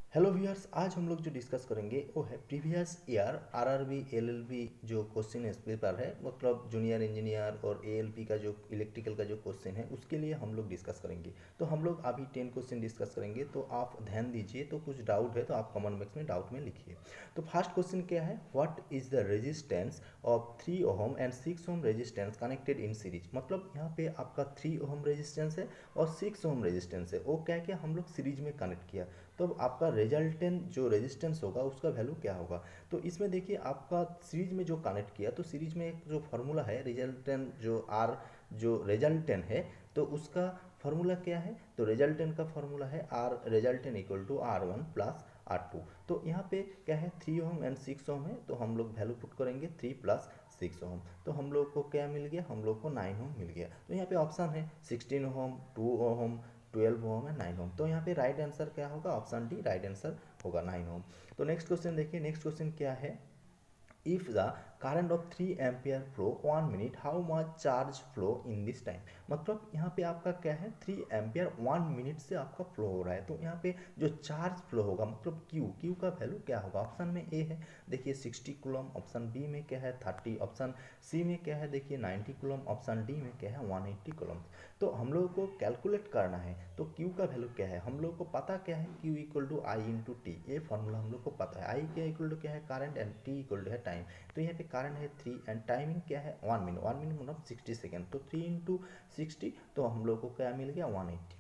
Hello viewers, आज हम लोग जो डिस्कस करेंगे वो है प्रीवियस ईयर आरआरबी एलएलबी जो क्वेश्चन पेपर है, मतलब जूनियर इंजीनियर और एएलपी का जो इलेक्ट्रिकल का जो क्वेश्चन है उसके लिए हम लोग डिस्कस करेंगे। तो हम लोग अभी 10 क्वेश्चन डिस्कस करेंगे, तो आप ध्यान दीजिए। तो कुछ डाउट है तो आप कमेंट बॉक्स में डाउट में लिखिए। तो फर्स्ट क्वेश्चन क्या है, what is the resistance of 3 ohm and 6 ohm resistance connected in series. मतलब यहाँ पे आपका 3 ओम रेजिस्टेंस है और 6 ओम रेजिस्टेंस है, वो क्या क्या हम लोग सीरीज में कनेक्ट किया, तो आपका रिजल्टेंट जो रेजिस्टेंस होगा उसका वैल्यू क्या होगा। तो इसमें देखिए आपका सीरीज में जो कनेक्ट किया, तो सीरीज में एक जो फार्मूला है रिजल्टेंट जो आर जो रिजल्टेंट है, तो उसका फार्मूला क्या है, तो रिजल्टेंट का फार्मूला है R resultant equal to R1 plus R2। तो यहाँ पे क्या है 3 ओम एंड 6 ओम है, तो हम लोग वैल्यू पुट करेंगे 3 प्लस 6 ओम, तो हम लोग को क्या मिल गया, हम लोग को 9 ओम मिल गया। तो यहाँ पे ऑप्शन है 16 ओम, 2 ओम, 12 ओम है, 9 ओम। तो यहाँ पे राइट आंसर क्या होगा, ऑप्शन डी राइट आंसर होगा 9 ओम। तो नेक्स्ट क्वेश्चन देखिए, नेक्स्ट क्वेश्चन क्या है, if the current of 3 ampere flow 1 minute, how much charge flow in this time। मतलब यहाँ पे आपका क्या है 3 एम्पियर 1 मिनट से आपका फ्लो हो रहा है, तो यहाँ पे जो चार्ज फ्लो होगा मतलब क्यू का वैल्यू क्या होगा। ऑप्शन में ए है देखिए 60 कूलम, ऑप्शन बी में क्या है 30, ऑप्शन सी में क्या है देखिए 90 कूलम, ऑप्शन डी में क्या है 180 कूलम। तो हम लोगों को कैलकुलेट करना है, तो क्यू का वैल्यू क्या है, हम लोग को पता क्या है, Q equal to I into T, ये फॉर्मूला हम लोग को पता है। आई क्या इक्वल टू क्या है current and T equal to है टाइम। तो यहाँ पे करंट है 3 एंड टाइमिंग क्या है 1 मिनट, 1 मिनट मतलब 60 सेकेंड, तो 3 इंटू 60, तो हम लोग को क्या मिल गया 180।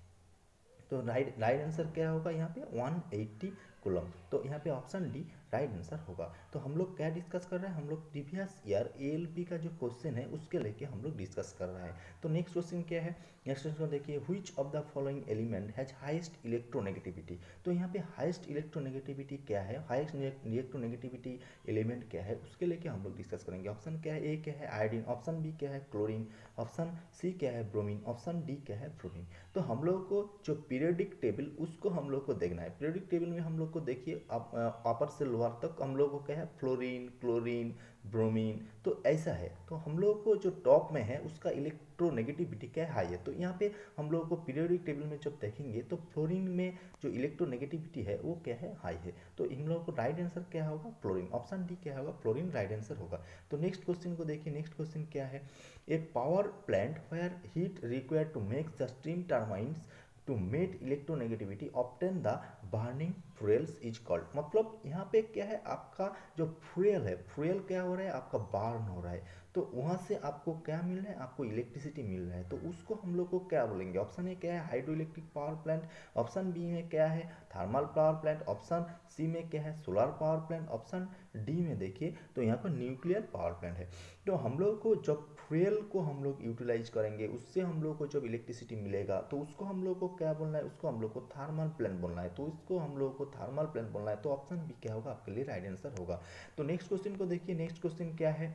तो राइट आंसर क्या होगा यहाँ पे 180 कूलम। तो यहाँ पे ऑप्शन डी राइट आंसर होगा। तो हम लोग क्या डिस्कस कर रहे हैं, हम लोग प्रीवियस ईयर एएलपी का जो क्वेश्चन है उसके लेके हम लोग डिस्कस कर रहे हैं। तो नेक्स्ट क्वेश्चन क्या है, नेक्स्ट क्वेश्चन देखिए, which of the following element has highest electronegativity. तो यहाँ पे हाईएस्ट इलेक्ट्रोनेगेटिविटी क्या है, हाईएस्ट इलेक्ट्रोनेगेटिविटी एलिमेंट क्या है उसके लेके हम लोग डिस्कस करेंगे। ऑप्शन क्या है, ए क्या है आयोडीन, ऑप्शन बी क्या है क्लोरीन, ऑप्शन सी क्या है ब्रोमीन, ऑप्शन डी क्या है फ्लोरीन। तो हम लोग को जो पीरियोडिक टेबल उसको हम लोग को देखना है। पीरियोडिक टेबल में हम लोग को देखिए अपर से लोअर तक हम लोग को क्या है फ्लोरीन, क्लोरीन, ब्रोमीन, तो ऐसा है। तो हम लोग को जो टॉप में है उसका इलेक्ट्रोनेगेटिविटी क्या है हाई है। तो यहाँ पे हम लोग को पीरियोडिक टेबल में जब देखेंगे तो फ्लोरीन में जो इलेक्ट्रोनेगेटिविटी है वो क्या है हाई है। तो हम लोग को राइट आंसर क्या होगा फ्लोरीन, ऑप्शन डी क्या होगा फ्लोरीन राइट आंसर होगा। तो नेक्स्ट क्वेश्चन को देखिए, नेक्स्ट क्वेश्चन क्या है, a power plant where heat required to make the steam turbines to mate electronegativity obtain the burning fuels is called. मतलब यहाँ पे क्या है आपका जो फ्यूल है, फ्यूल क्या हो रहा है आपका बर्न हो रहा है, तो वहाँ से आपको क्या मिल रहा है, आपको इलेक्ट्रिसिटी मिल रहा है, तो उसको हम लोग को क्या बोलेंगे। ऑप्शन ए क्या है hydro electric power plant, option B में क्या है thermal power plant, option C में क्या है solar power plant, option D में देखिए तो यहाँ पर न्यूक्लियर पावर प्लांट है। तो हम लोग को जब फ्यूल को हम लोग यूटिलाइज करेंगे उससे हम लोग को जब इलेक्ट्रिसिटी मिलेगा, तो उसको हम लोग को क्या बोलना है, उसको हम लोग को थर्मल प्लांट बोलना है। तो उसको हम लोग को थर्मल प्लांट बोलना है, तो ऑप्शन बी क्या होगा आपके लिए राइट आंसर होगा। तो नेक्स्ट क्वेश्चन को देखिए, नेक्स्ट क्वेश्चन क्या है,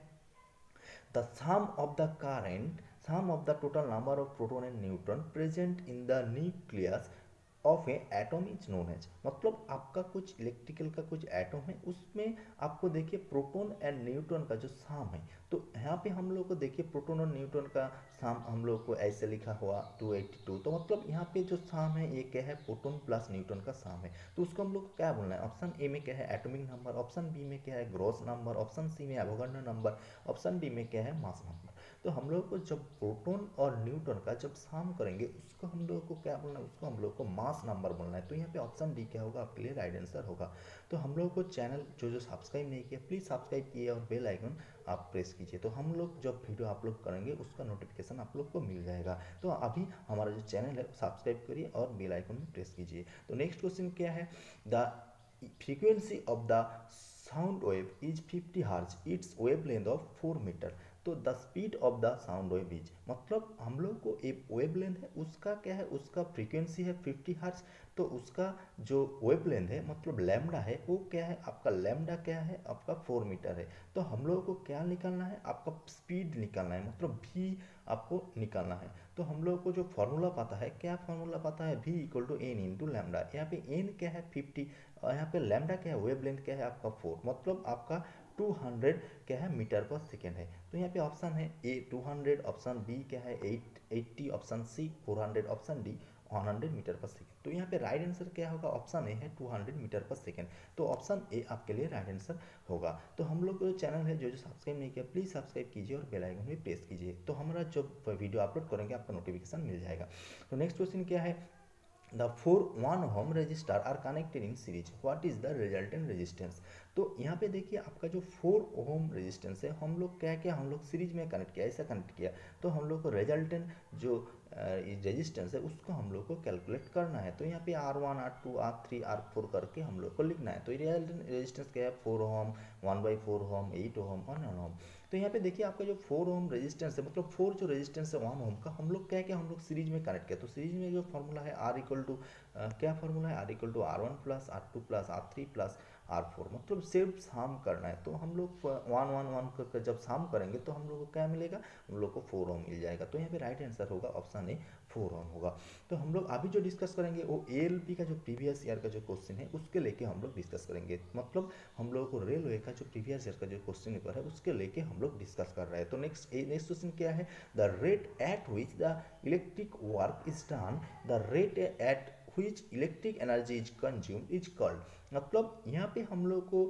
the sum of the current, sum of the total number of proton and neutron present in the nucleus of a atom is known as. मतलब आपका कुछ इलेक्ट्रिकल का कुछ एटम है, उसमें आपको देखिए प्रोटॉन एंड न्यूट्रॉन का जो साम है, तो यहाँ पे हम लोग को देखिए प्रोटॉन और न्यूट्रॉन का साम हम लोग को ऐसे लिखा हुआ 282। तो मतलब यहाँ पे जो साम है ये क्या है प्रोटॉन प्लस न्यूट्रॉन का साम है, तो उसको हम लोग को क्या बोलना है। ऑप्शन ए में क्या है एटॉमिक नंबर, ऑप्शन बी में क्या है ग्रॉस नंबर, ऑप्शन सी में एवोगाड्रो नंबर, ऑप्शन डी में क्या है मास नंबर। तो हम लोग को जब प्रोटॉन और न्यूट्रॉन का जब साम करेंगे उसको हम लोग को क्या बोलना है, उसको हम लोग को मास नंबर बोलना है। तो यहाँ पे ऑप्शन डी क्या होगा आपके लिए राइट आंसर होगा। तो हम लोग को चैनल जो सब्सक्राइब नहीं किया प्लीज़ सब्सक्राइब किए और बेल आइकन आप प्रेस कीजिए, तो हम लोग जब वीडियो अपलोड करेंगे उसका नोटिफिकेशन आप लोग को मिल जाएगा। तो अभी हमारा जो चैनल है सब्सक्राइब करिए और बेल आइकन में प्रेस कीजिए। तो नेक्स्ट क्वेश्चन क्या है, the frequency of the sound wave is 50 hertz, its wave length of 4 metre. तो the speed of the sound wave is, मतलब हम लोग को एक वेव लेंथ है उसका क्या है, उसका फ्रीक्वेंसी है 50 हर्ट्ज, तो उसका जो वेव लेंथ है मतलब लैम्डा है वो क्या है आपका लैम्डा क्या है आपका 4 मीटर है। तो हम लोगों को क्या निकालना है, आपका स्पीड निकालना है, मतलब भी आपको निकालना है। तो हम लोग को जो फॉर्मूला पता है, क्या फॉर्मूला पता है, v equal to N into lambda. यहाँ पे एन क्या है 50 और यहाँ पे लैम्डा क्या है वेव लेंथ क्या है आपका 4, मतलब आपका 200 क्या है मीटर पर सेकेंड है। तो यहाँ पे ऑप्शन है ए 200, ऑप्शन बी क्या है 880, option C 400, option D 100 metre पर सेकेंड। तो यहाँ पे राइट आंसर क्या होगा, ऑप्शन ए है 200 मीटर पर सेकेंड। तो ऑप्शन ए आपके लिए राइट आंसर होगा। तो हम लोग जो चैनल है जो सब्सक्राइब नहीं किया प्लीज़ सब्सक्राइब कीजिए और बेल आइकन भी प्रेस कीजिए, तो हमारा जब वीडियो अपलोड करेंगे आपका नोटिफिकेशन मिल जाएगा। तो नेक्स्ट क्वेश्चन क्या है, The 4 1 ohm resistor are connected in series. What is the resultant resistance? तो यहाँ पे देखिए आपका जो 4 ओम रेजिस्टेंस है हम लोग क्या हम लोग सीरीज में कनेक्ट किया, ऐसा कनेक्ट किया, तो हम लोग को रिजल्टेंट जो रेजिस्टेंस है उसको हम लोग को कैलकुलेट करना है। तो यहाँ पे R1 R2 R3 R4 करके हम लोग को लिखना है। तो रिजल्टेंट रेजिस्टेंस क्या है, 4 ओम, 1/4 ओम, 8 ओम और 9 ओम। तो यहाँ पे देखिए आपका जो 4 ओम रेजिस्टेंस है, मतलब 4 जो रेजिस्टेंस है 1 ओम का, हम लोग क्या हम लोग सीरीज में कनेक्ट किया। तो सीरीज में जो फॉर्मूला है R इक्वल टू क्या फॉर्मूला है, R equal to R1 plus R2 plus R3 plus R4, मतलब सिर्फ साम करना है। तो हम लोग 1 1 1 करके जब साम करेंगे तो हम लोग को क्या मिलेगा, हम लोग को 4 ओम मिल जाएगा। तो यहाँ पे राइट आंसर होगा ऑप्शन ए 4 ओम होगा। तो हम लोग अभी जो डिस्कस करेंगे वो ALP का जो प्रीवियस ईयर का जो क्वेश्चन है उसके लेके हम लोग डिस्कस करेंगे, मतलब हम लोग को रेलवे का जो प्रीवियस ईयर का जो क्वेश्चन पेपर है उसके लेके हम लोग डिस्कस कर रहे हैं। तो नेक्स्ट क्वेश्चन क्या है, the rate at which the electric work is done, the rate at which electric energy is consume is called. मतलब यहाँ पे हम लोग को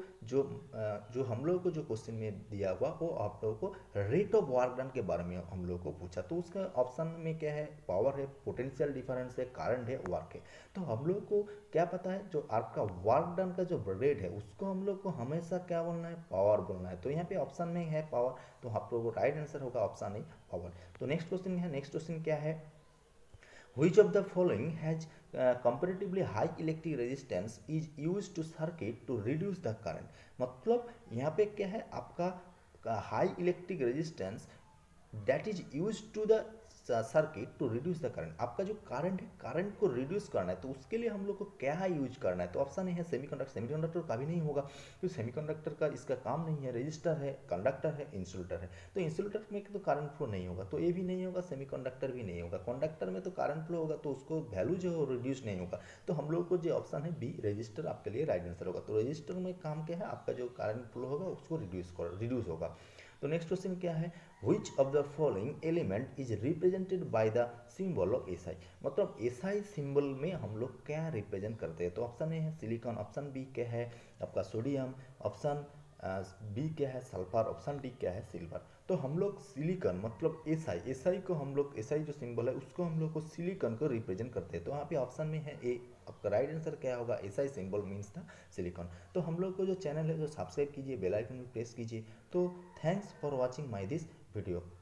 जो हम लोग को जो क्वेश्चन में दिया हुआ वो आप लोगों को रेट ऑफ वर्क डन के बारे में हम लोग को पूछा। तो उसका ऑप्शन में क्या है, पावर है, पोटेंशियल डिफरेंस है, करंट है, वर्क है। तो हम लोग को क्या पता है, जो आपका वर्क डन का जो रेट है उसको हम लोग को हमेशा क्या बोलना है, पावर बोलना है। तो यहाँ पे ऑप्शन में है पावर, तो आप लोगों को राइट आंसर होगा ऑप्शन ए पावर। तो नेक्स्ट क्वेश्चन है, नेक्स्ट क्वेश्चन क्या है, Which of the following has comparatively high electric resistance is used to circuit to reduce the current। मतलब यहाँ पे क्या है आपका high electric resistance that is use to the circuit to reduce the current. आपका जो करंट है, current को रिड्यूस करना है, तो उसके लिए हम लोग को क्या यूज करना है। तो ऑप्शन है सेमीकंडक्टर। सेमीकंडक्टर कभी नहीं होगा क्योंकि सेमीकंडक्टर का इसका काम नहीं है, रजिस्टर है, कंडक्टर है, इंसुलेटर है। तो इंसुलेटर में तो करंट फ्लो नहीं होगा, तो ये भी नहीं होगा, सेमीकंडक्टर भी नहीं होगा। कंडक्टर में तो करंट फ्लो होगा, तो उसको वैल्यू जो है रिड्यूस नहीं होगा। तो हम लोग को जो ऑप्शन है बी रजिस्टर आपके लिए राइट आंसर होगा। तो रजिस्टर में काम क्या है, आपका जो करंट फ्लो होगा उसको रिड्यूस होगा। तो नेक्स्ट क्वेश्चन क्या है, which of the following element is represented by the symbol of SI। मतलब SI सिंबल में हम लोग क्या रिप्रेजेंट करते हैं। तो ऑप्शन ए है सिलिकॉन, ऑप्शन बी क्या है आपका सोडियम, ऑप्शन बी क्या है सल्फर, ऑप्शन डी क्या है सिल्वर। तो हम लोग सिलिकॉन मतलब एसआई को हम लोग एसआई जो सिंबल है उसको हम लोग को सिलिकॉन को रिप्रेजेंट करते हैं। तो यहाँ पे ऑप्शन में है ए, आपका राइट आंसर क्या होगा, SI symbol means the silicon. तो हम लोग को जो चैनल है जो सब्सक्राइब कीजिए, बेल आइकन भी प्रेस कीजिए। तो thanks for watching my this video.